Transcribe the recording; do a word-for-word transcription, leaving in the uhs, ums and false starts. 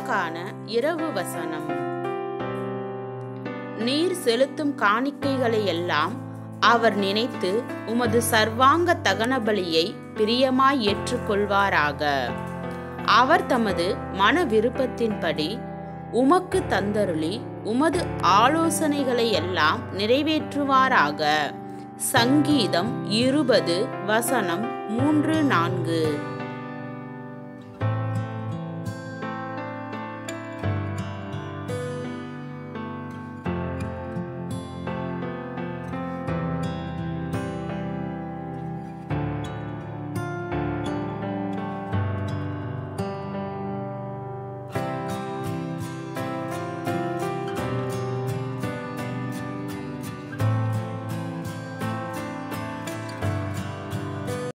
இன்றைக்கான இரவு வசனம். நீர் செலுத்தும் காணிக்கைகளை எல்லாம் அவர் நினைத்து உமது சர்வாங்க தகன பலியை பிரியமாய் ஏற்றுக்கொள்வாராக. அவர் தமது மன விருப்பத்தின்படி உமக்கு தந்தருளி உமது ஆலோசனைகளை எல்லாம் நிறைவேற்றுவாராக. சங்கீதம் இருபது வசனம் மூன்று நான்கு.